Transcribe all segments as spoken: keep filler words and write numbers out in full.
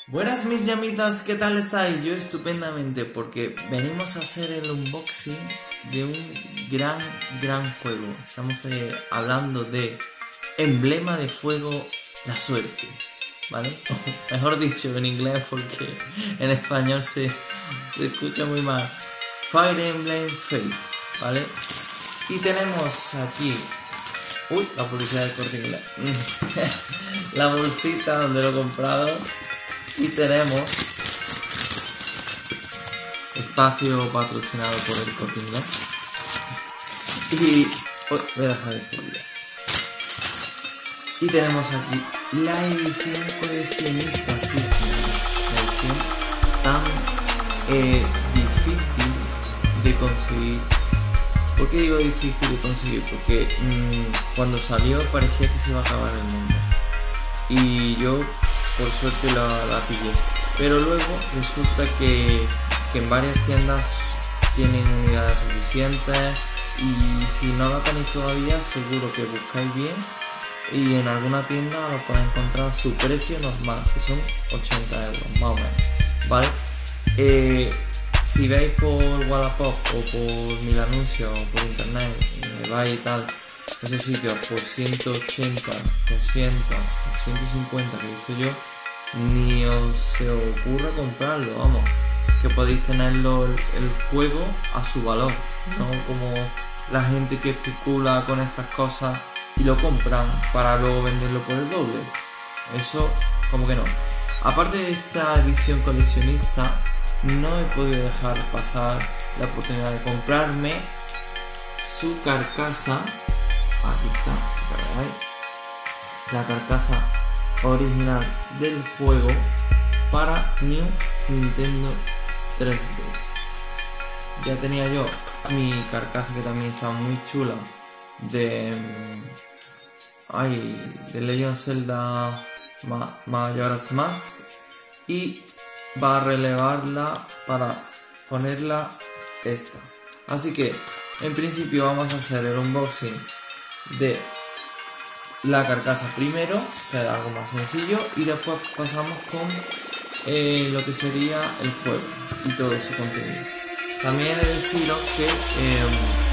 Buenas mis llamitas, ¿qué tal estáis? Yo estupendamente porque venimos a hacer el unboxing de un gran, gran juego. Estamos eh, hablando de Emblema de Fuego, la suerte, ¿vale? Mejor dicho en inglés porque en español se, se escucha muy mal. Fire Emblem Fates, ¿vale? Y tenemos aquí... Uy, la publicidad del Corte Inglés. La bolsita donde lo he comprado. Y tenemos espacio patrocinado por el Corte Inglés. Y oh, voy a dejar este video. Y tenemos aquí la edición coleccionista, sí, sí, la edición tan eh, difícil de conseguir. ¿Por qué digo difícil de conseguir? Porque mmm, cuando salió parecía que se iba a acabar el mundo. Y yo por suerte la, la pillé, pero luego resulta que, que en varias tiendas tienen unidades suficientes y si no la tenéis todavía seguro que buscáis bien y en alguna tienda lo podéis encontrar a su precio normal, que son ochenta euros más o menos, ¿vale? Eh, si veis por Wallapop o por mil anuncios o por internet, me vais y tal, esos sitios por ciento ochenta, doscientos, ciento cincuenta que he visto yo, ni os se ocurra comprarlo, vamos, que podéis tenerlo el, el juego a su valor, no como la gente que especula con estas cosas y lo compran para luego venderlo por el doble, eso como que no. Aparte de esta edición coleccionista, no he podido dejar pasar la oportunidad de comprarme su carcasa. Aquí está, ¿veis? La carcasa original del juego para New Nintendo tres D S. Ya tenía yo mi carcasa que también estaba muy chula de ay, de Legend of Zelda Ma Majora's Mask y va a relevarla para ponerla esta. Así que en principio vamos a hacer el unboxing de la carcasa primero, que es algo más sencillo, y después pasamos con eh, lo que sería el juego y todo su contenido. También he de deciros que eh,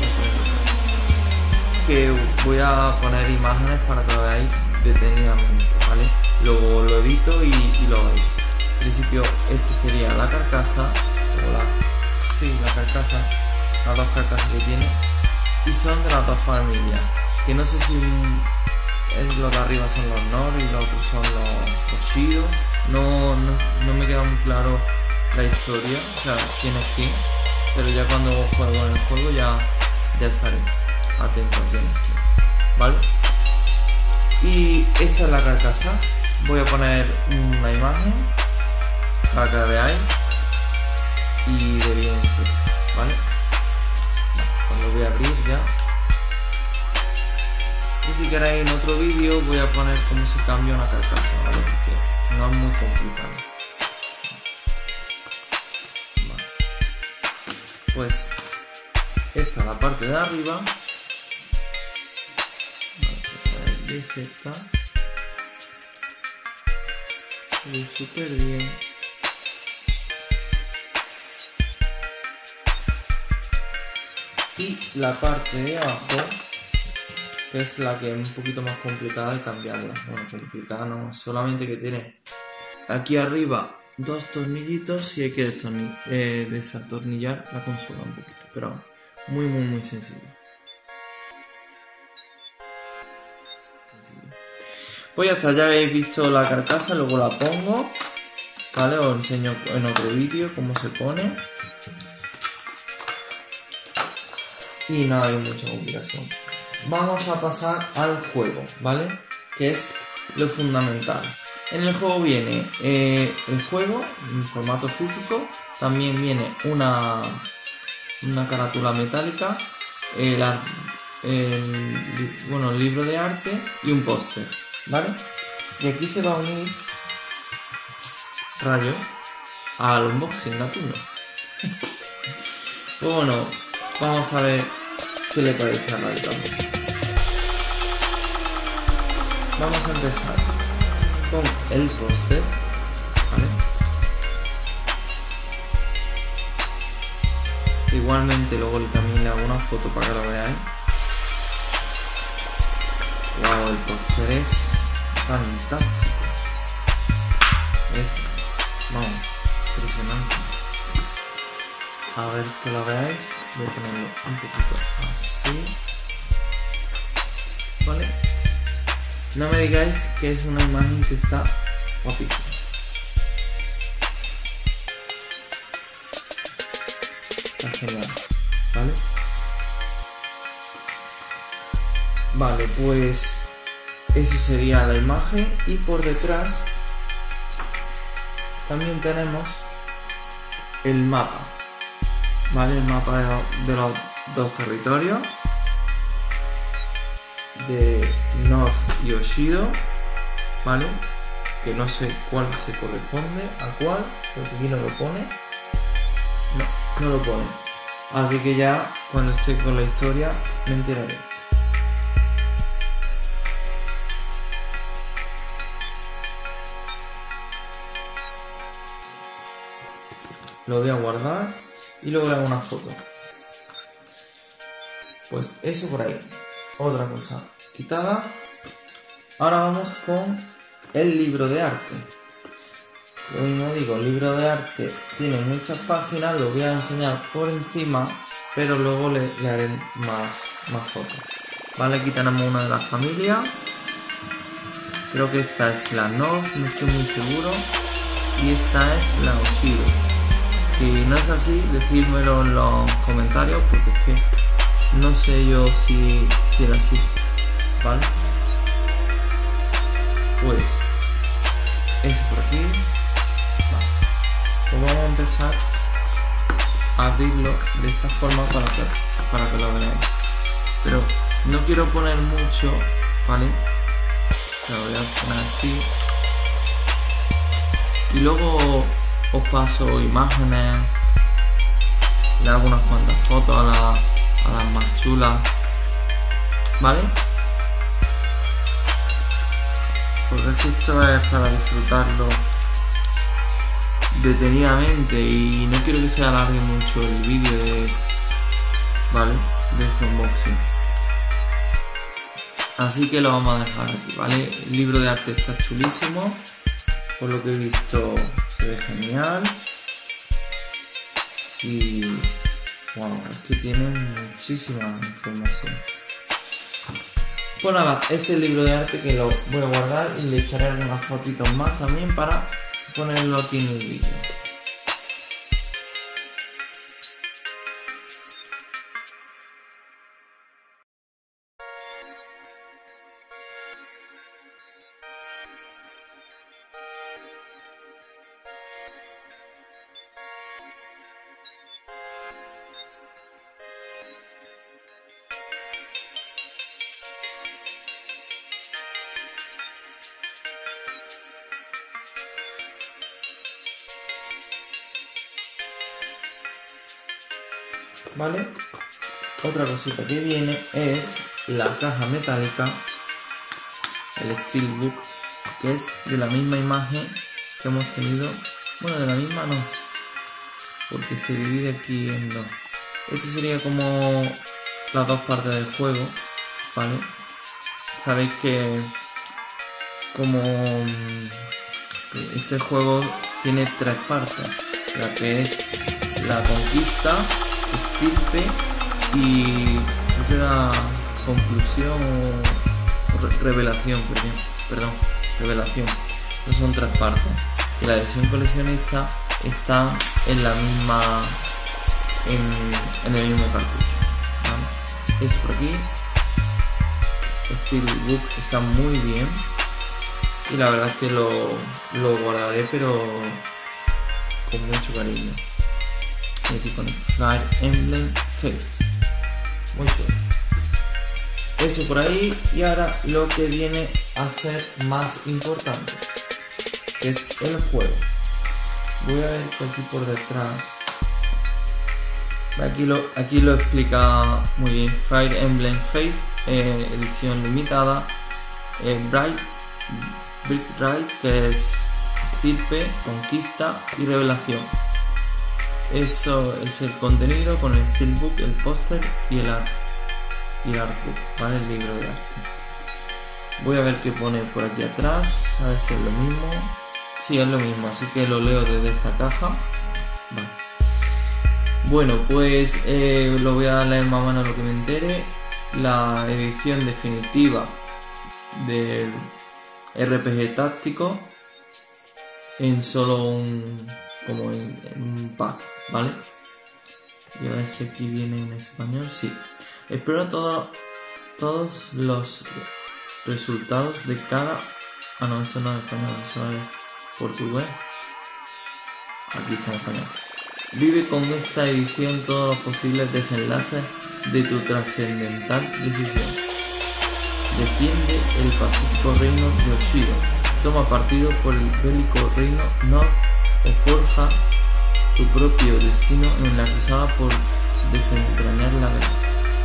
que voy a poner imágenes para que lo veáis detenidamente, ¿vale? Luego lo edito y, y lo veis. En principio este sería la carcasa, o la, sí, la carcasa, las dos carcasas que tiene, y son de las dos familias, que no sé si es los de arriba son los Nord y los otros son los, los Shido. No, no, no me queda muy claro la historia, o sea, quién es quién, pero ya cuando juego en el juego ya, ya estaré atento a quién es quién, ¿vale? Y esta es la carcasa. Voy a poner una imagen para que la veáis y de bien sí, ¿vale? Pues lo voy a abrir ya. Y si queréis en otro vídeo voy a poner cómo se cambia una carcasa, ¿vale? Porque no es muy complicado. Vale. Pues esta es la parte de arriba. Vale, de cerca. Y súper bien. Y la parte de abajo, que es la que es un poquito más complicada de cambiarla. Bueno, complicada no, solamente que tiene aquí arriba dos tornillitos y hay que destornillar, eh, desatornillar la consola un poquito, pero muy muy muy sencillo. Pues ya está, ya habéis visto la carcasa, luego la pongo, ¿vale? Os enseño en otro vídeo cómo se pone. Y no hay mucha complicación. Vamos a pasar al juego, ¿vale? Que es lo fundamental. En el juego viene eh, el juego en formato físico, también viene una, una carátula metálica, el, el, bueno, el libro de arte y un póster, ¿vale? Y aquí se va a unir Rayo al unboxing gratuito. Pues bueno, vamos a ver qué le parece a Rayo también. Vamos a empezar con el póster. ¿vale? Igualmente luego también le hago una foto para que lo veáis. Wow, el póster es fantástico. Es, vamos, impresionante. A ver que lo veáis. Voy a ponerlo un poquito así. ¿Vale? No me digáis que es una imagen que está guapísima. Está genial, ¿vale? Vale, pues eso sería la imagen, y por detrás también tenemos el mapa, ¿vale? El mapa de, lo, de los dos territorios, de North y Oshido, ¿vale? Que no sé cuál se corresponde a cuál, porque aquí no lo pone. No, no lo pone. Así que ya cuando esté con la historia me enteraré. Lo voy a guardar y luego le hago una foto. Pues eso por ahí. Otra cosa quitada. Ahora vamos con el libro de arte. Lo mismo digo, el libro de arte tiene muchas páginas, lo voy a enseñar por encima, pero luego le, le haré más, más fotos. Vale, aquí tenemos una de las familias. Creo que esta es la North, no estoy muy seguro. Y esta es la Oshido. Si no es así, decídmelo en los comentarios, porque es que no sé yo si, si era así, ¿vale? Pues eso por aquí. Vale. Pues vamos a empezar a abrirlo de esta forma para que, para que lo veáis. Pero no quiero poner mucho, ¿vale? Lo voy a poner así. Y luego os paso imágenes, le hago unas cuantas fotos a, la, a las más chulas, ¿vale? Porque es que esto es para disfrutarlo detenidamente y no quiero que se alargue mucho el vídeo de, ¿vale? De este unboxing. Así que lo vamos a dejar aquí, ¿vale? El libro de arte está chulísimo, por lo que he visto se ve genial y wow, es que tiene muchísima información. Pues nada, este es el libro de arte que lo voy a guardar y le echaré algunas fotitos más también para ponerlo aquí en el vídeo. ¿Vale? Otra cosita que viene es la caja metálica, el Steelbook, que es de la misma imagen que hemos tenido. Bueno, de la misma no, porque se divide aquí en dos. Esto sería como las dos partes del juego, ¿vale? Sabéis que como este juego tiene tres partes, la que es la conquista, estirpe y creo que era conclusión o re revelación, perdón, perdón, revelación. No son tres partes. Y la edición coleccionista está en la misma, en, en el mismo cartucho, ¿vale? Es por aquí. Steelbook está muy bien y la verdad es que lo, lo guardaré, pero con mucho cariño. Y aquí pone Fire Emblem Fates. Muy chulo. Eso por ahí. Y ahora lo que viene a ser más importante, que es el juego. Voy a ver que aquí por detrás. Aquí lo, aquí lo explica muy bien. Fire Emblem Fate, eh, edición limitada. Eh, Bright, Bright Ride, que es estirpe, conquista y revelación. Eso es el contenido con el steelbook, el póster y el art y el artbook, ¿vale? El libro de arte. Voy a ver qué pone por aquí atrás, a ver si es lo mismo. Sí, es lo mismo, así que lo leo desde esta caja. Vale. Bueno, pues eh, lo voy a leer más o menos lo que me entere. La edición definitiva del R P G táctico en solo un como en, en un pack, ¿vale? Y a ver si aquí viene en español. Sí. Espero todo, todos los resultados de cada... Ah, no, eso no es español, eso es portugués. Aquí está en español. Vive con esta edición todos los posibles desenlaces de tu trascendental decisión. Defiende el pacífico reino de Oshido. Toma partido por el bélico reino Nord o forja tu propio destino en la cruzada por desentrañar la guerra.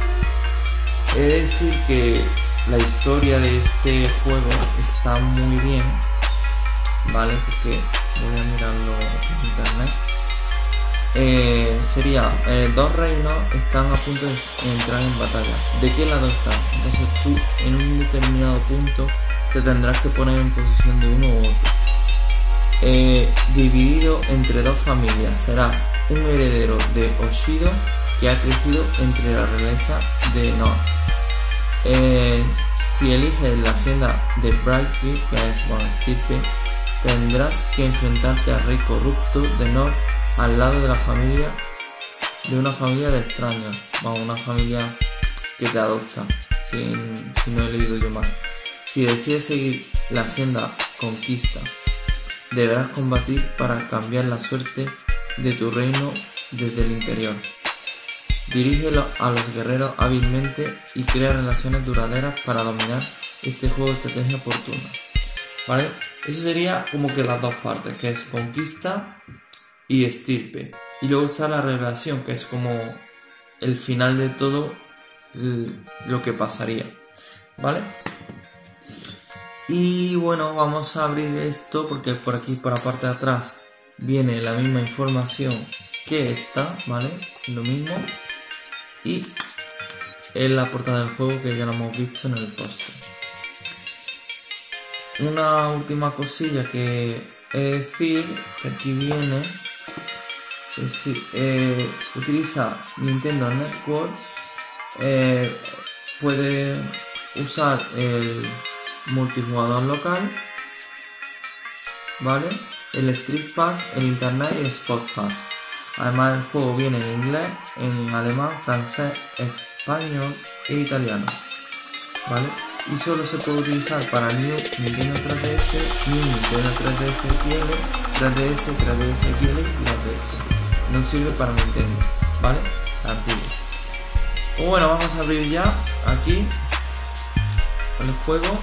He de decir que la historia de este juego está muy bien, ¿vale? Porque voy a mirarlo en internet. Eh, sería eh, dos reinos están a punto de entrar en batalla. ¿De qué lado están? Entonces tú en un determinado punto te tendrás que poner en posición de uno u otro. Eh, dividido entre dos familias, serás un heredero de Oshido que ha crecido entre la realeza de Nord. Eh, si eliges la senda de Brighttree, que es bueno, estirpe, tendrás que enfrentarte al rey corrupto de Nord al lado de la familia de una familia de extraños, bueno, una familia que te adopta, si, si no he leído yo mal. Si decides seguir la senda conquista, deberás combatir para cambiar la suerte de tu reino desde el interior. Dirígelo a los guerreros hábilmente y crea relaciones duraderas para dominar este juego de estrategia por turno. ¿Vale? Eso sería como que las dos partes, que es conquista y estirpe. Y luego está la revelación, que es como el final de todo lo que pasaría. ¿Vale? Y bueno, vamos a abrir esto porque por aquí, por la parte de atrás, viene la misma información que esta, ¿vale? Lo mismo. Y es la portada del juego que ya lo hemos visto en el póster. Una última cosilla que he de decir, que aquí viene, es decir, eh, utiliza Nintendo Network, eh, puede usar el multijugador local, ¿vale? El Street Pass, el Internet y el Sport Pass. Además el juego viene en inglés, en alemán, francés, español e italiano, ¿vale? Y solo se puede utilizar para New Nintendo tres D S, New Nintendo tres D S X L, tres D S, tres D S X L y dos D S. No sirve para Nintendo, ¿vale? Antiguo. Pues bueno, vamos a abrir ya aquí el juego.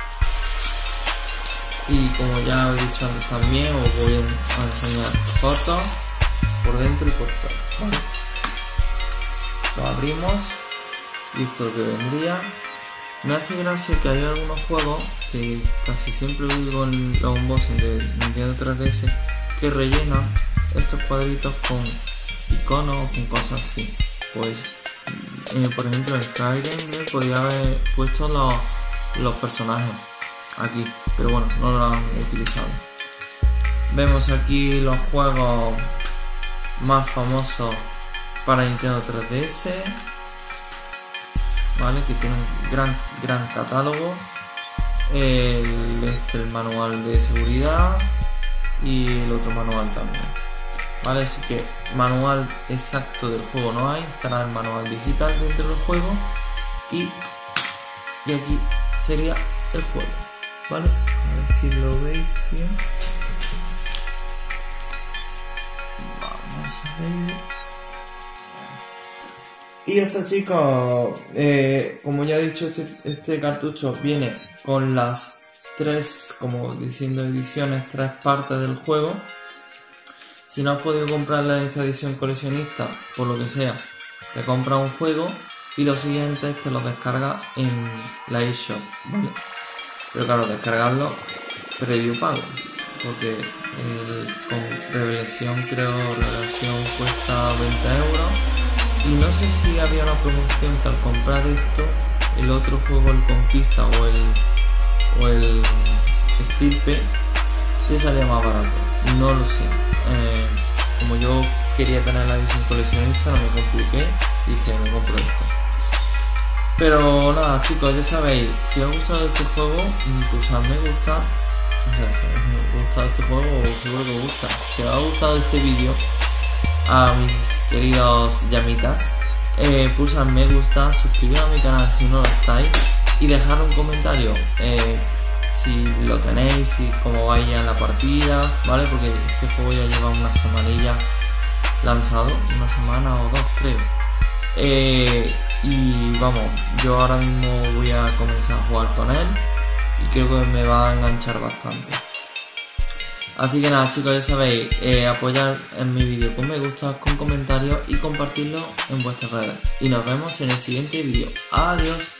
Y como ya he dicho antes también, os voy a enseñar fotos por dentro y por fuera, ¿vale? Lo abrimos y esto es lo que vendría. Me hace gracia que hay algunos juegos que casi siempre digo en los unboxing de Nintendo tres D S que rellenan estos cuadritos con iconos, con cosas así. Pues eh, por ejemplo en Fire Emblem podía haber puesto los, los personajes aquí, pero bueno, no lo han utilizado. Vemos aquí los juegos más famosos para Nintendo tres D S, ¿vale? Que tiene un gran, gran catálogo. El, este, el manual de seguridad y el otro manual también, ¿vale? Así que manual exacto del juego no hay, estará el manual digital dentro del juego y, y aquí sería el juego, ¿vale? A ver si lo veis bien. Vamos a ver. Y esto, chicos, eh, como ya he dicho, este, este cartucho viene con las tres, como diciendo ediciones, tres partes del juego. Si no has podido comprarla en esta edición coleccionista, por lo que sea, te compras un juego y los siguientes te los descargas en la eShop, ¿vale? Pero claro, descargarlo previo pago, porque el, con revelación, creo, revelación cuesta veinte euros. Y no sé si había una promoción que al comprar esto, el otro juego, el Conquista o el, o el Estirpe, te salía más barato. No lo sé. Eh, como yo quería tener la edición coleccionista, no me compliqué, dije me compro esto. Pero nada, chicos, ya sabéis, si os ha gustado este juego, pulsad me gusta. O sea, si os ha gustado este juego, seguro que os gusta. Si os ha gustado este vídeo, a mis queridos llamitas, eh, pulsad me gusta, suscribiros a mi canal si no lo estáis y dejad un comentario eh, si lo tenéis, si cómo vaya la partida, ¿vale? Porque este juego ya lleva una semanilla lanzado, una semana o dos creo. Eh, y vamos, yo ahora mismo voy a comenzar a jugar con él y creo que me va a enganchar bastante. Así que nada, chicos, ya sabéis, eh, apoyar en mi vídeo con me gusta, con comentarios y compartirlo en vuestras redes. Y nos vemos en el siguiente vídeo. Adiós.